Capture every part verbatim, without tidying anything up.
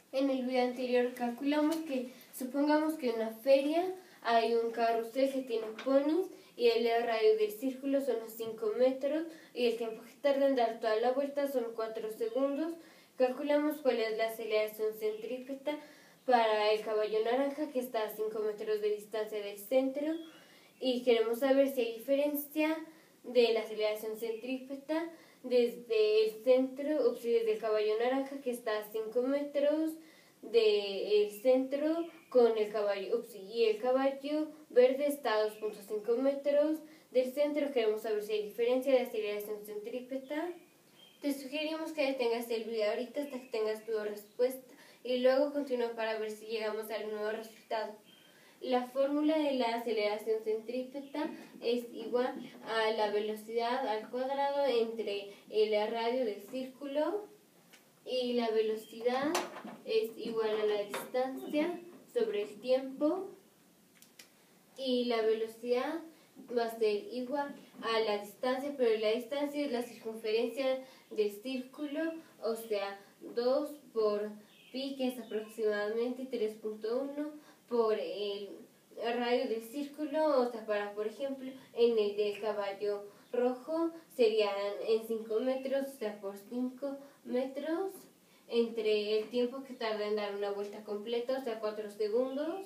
En el video anterior calculamos que, supongamos que en una feria hay un carrusel que tiene ponis y el radio del círculo son los cinco metros y el tiempo que tarda en dar toda la vuelta son cuatro segundos. Calculamos cuál es la aceleración centrípeta para el caballo naranja, que está a cinco metros de distancia del centro, y queremos saber si hay diferencia de la aceleración centrípeta desde el centro, o si desde el caballo naranja, que está a cinco metros del centro, con el caballo, ups, y el caballo verde está a dos punto cinco metros del centro. Queremos saber si hay diferencia de aceleración centrípeta. Te sugerimos que detengas el video ahorita hasta que tengas tu respuesta y luego continúa para ver si llegamos al nuevo resultado. La fórmula de la aceleración centrípeta es igual a la velocidad al cuadrado entre el radio del círculo, y la velocidad es igual a la distancia sobre el tiempo, y la velocidad va a ser igual a la distancia, pero la distancia es la circunferencia del círculo, o sea, dos por pi, que es aproximadamente tres punto uno, por el radio del círculo, o sea, para, por ejemplo, en el del caballo rojo serían en cinco metros, o sea, por cinco metros, entre el tiempo que tarda en dar una vuelta completa, o sea, cuatro segundos.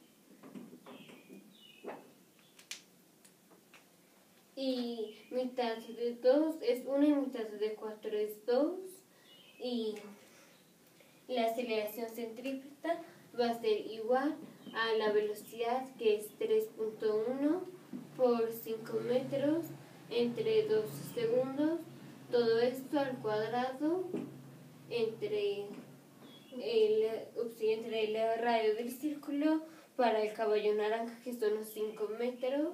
Y mitad de dos es uno y mitad de cuatro es dos. Y la aceleración centrípeta va a ser igual a la velocidad, que es tres punto uno por cinco metros entre dos segundos. Todo esto al cuadrado entre el, ups, entre el radio del círculo para el caballo naranja, que son los cinco metros.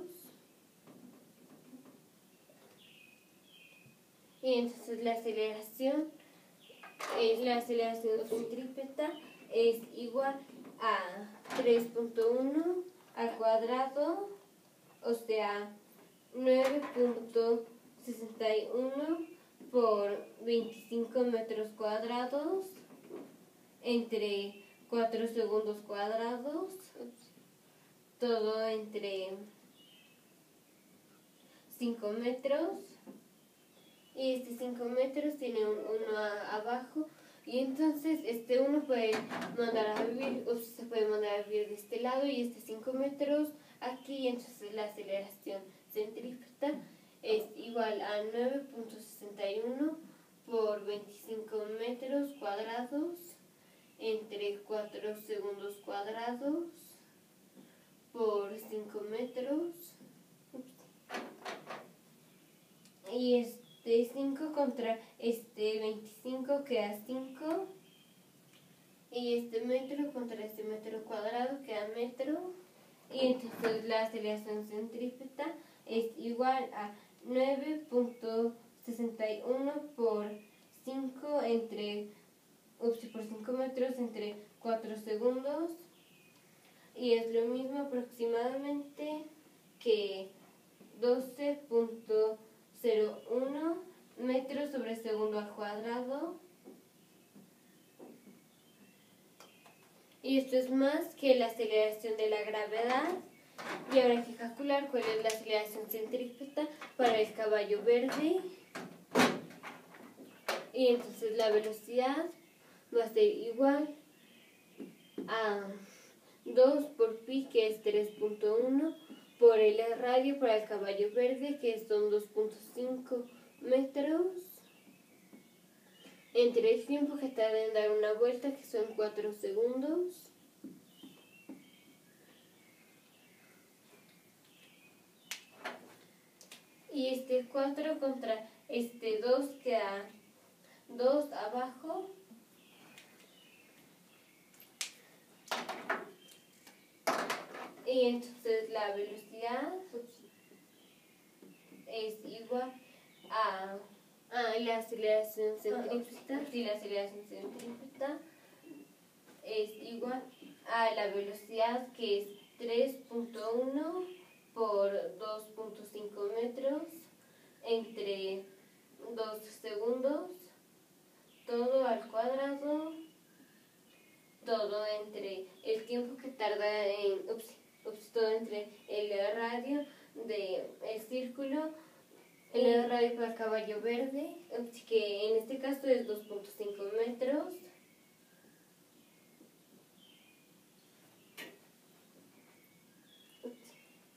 Y entonces la aceleración, eh, la aceleración centrípeta es igual a tres punto uno al cuadrado, o sea, nueve punto sesenta y uno por veinticinco metros cuadrados entre cuatro segundos cuadrados, todo entre cinco metros. Y este cinco metros tiene un uno abajo, y entonces este uno puede mandar a vivir, o se puede mandar a vivir de este lado, y este cinco metros aquí. Entonces la aceleración centrípeta es igual a nueve punto sesenta y uno por veinticinco metros cuadrados entre cuatro segundos cuadrados por cinco metros. Ups. Y es de cinco contra este veinticinco queda cinco, y este metro contra este metro cuadrado queda metro, y entonces la aceleración centrípeta es igual a nueve punto sesenta y uno por cinco entre, ups, por cinco metros entre cuatro segundos, y es lo mismo aproximadamente que doce punto cero uno metros sobre segundo al cuadrado. Y esto es más que la aceleración de la gravedad. Y ahora hay que calcular cuál es la aceleración centrípeta para el caballo verde. Y entonces la velocidad va a ser igual a dos por pi, que es tres punto uno, por el radio para el caballo verde, que son dos punto cinco metros, entre el tiempo que tarda en dar una vuelta, que son cuatro segundos. Y este cuatro contra este dos queda dos abajo. Y entonces la velocidad es igual a, a la aceleración centrípeta, y la aceleración centrípeta es igual a la velocidad, que es tres punto uno por dos punto cinco metros entre dos segundos, todo al cuadrado todo entre el tiempo que tarda en, ups, ups, todo entre el radio del círculo, el radio para el caballo verde, ups, que en este caso es dos punto cinco metros. Ups.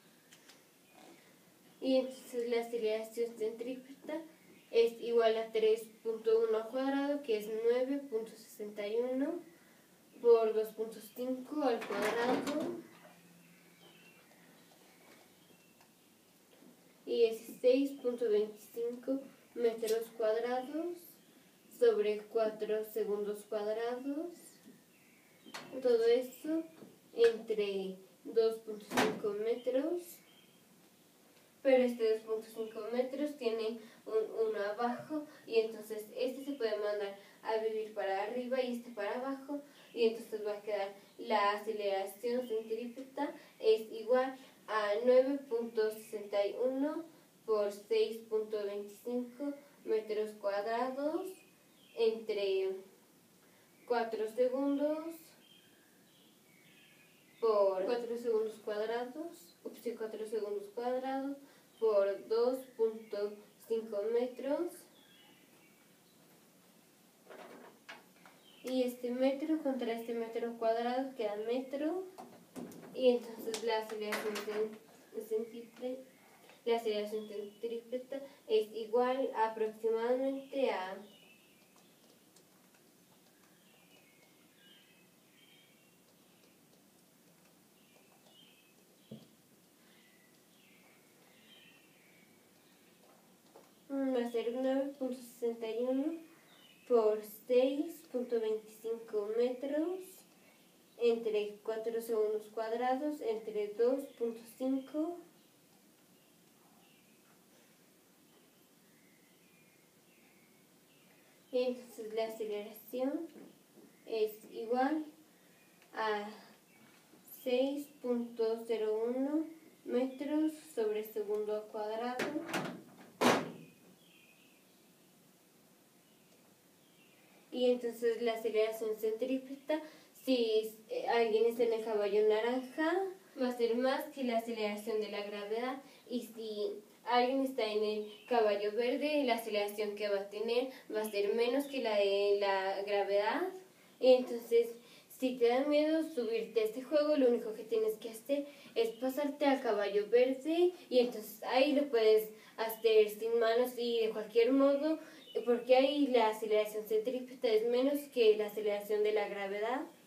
Y entonces la aceleración centrípeta es igual a tres punto uno al cuadrado, que es nueve punto sesenta y uno por dos punto cinco al cuadrado, y es seis punto veinticinco metros cuadrados sobre cuatro segundos cuadrados. Todo eso entre dos punto cinco metros. Pero este dos punto cinco metros tiene un, uno abajo, y entonces este se puede mandar a vivir para arriba y este para abajo, y entonces va a quedar la aceleración centrípeta es igual a nueve punto sesenta y uno por seis punto veinticinco metros cuadrados entre cuatro segundos por cuatro segundos cuadrados, ups, cuatro segundos cuadrados por dos punto cinco metros, y este metro contra este metro cuadrado queda metro, y entonces la aceleración centrípeta, la aceleración centrípeta es igual aproximadamente a va a ser nueve punto sesenta y uno por seis punto veinticinco metros entre cuatro segundos cuadrados entre dos punto cinco y entonces la aceleración es igual a seis punto cero uno metros sobre segundo al cuadrado y entonces la aceleración centrípeta, si alguien está en el caballo naranja, va a ser más que la aceleración de la gravedad, y si alguien está en el caballo verde, la aceleración que va a tener va a ser menos que la de la gravedad. Y entonces, si te da miedo subirte a este juego, lo único que tienes que hacer es pasarte al caballo verde, y entonces ahí lo puedes hacer sin manos y de cualquier modo, porque ahí la aceleración centrípeta es menos que la aceleración de la gravedad.